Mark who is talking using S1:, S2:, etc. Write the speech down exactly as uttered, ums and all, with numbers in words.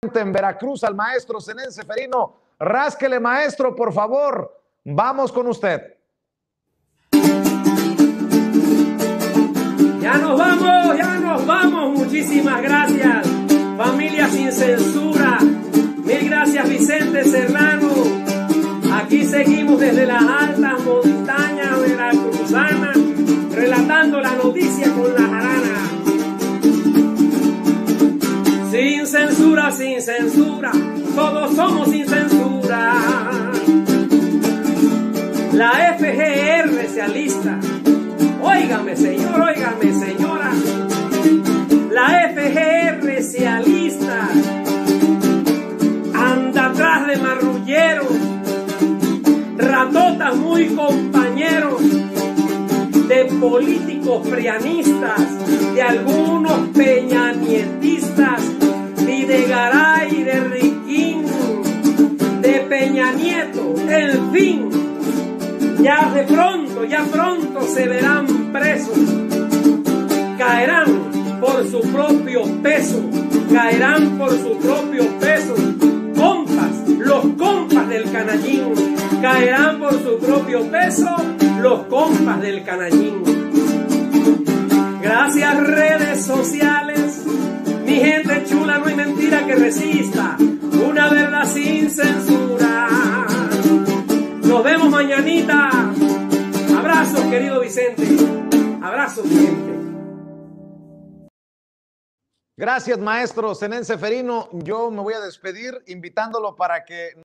S1: en Veracruz al maestro Zenén Ceferino. Rásquele, maestro, por favor. Vamos con usted.
S2: Ya nos vamos, ya nos vamos. Muchísimas gracias, familia sin censura. Mil gracias, Vicente Serrano. Aquí seguimos desde las altas montañas veracruzanas, relatando la noticia con la jarana. Sin censura, sin censura, todos somos sin censura. La F G R se alista. Óigame, señor, óigame, señora. La F G R se alista. Anda atrás de marrulleros, ratotas muy compañeros, de políticos prianistas, de algunos peñanietistas, y de Garay, de Riquín, de Peña Nieto, en fin. Ya de pronto, ya pronto se verán presos. Caerán por su propio peso, caerán por su propio peso. Compas, los compas del canallín, caerán por su propio peso, los compas del canallín. Gracias, redes sociales, mi gente chula, no hay mentira que resista una verdad sin censura. Nos vemos mañanita. Abrazos, querido Vicente. Abrazos, gente.
S1: Gracias, maestro Zenén Ceferino. Yo me voy a despedir invitándolo para que